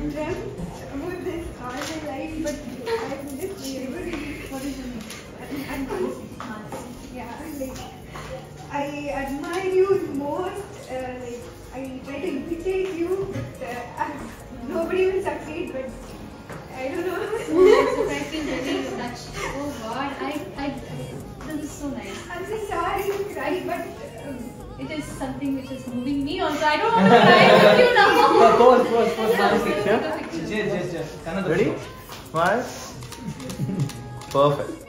dreamt about this all my life, but I've just been able to. What is your name? I'm manasi. Yeah, like I admire you most. Like I try to imitate you, but nobody will succeed. But I don't know. So I feel very touched. Oh God, this is so nice. I'm so sorry to cry, but it is something which is moving me also. I don't want to cry with you now. Pause. Just. Ready? Smile. Perfect.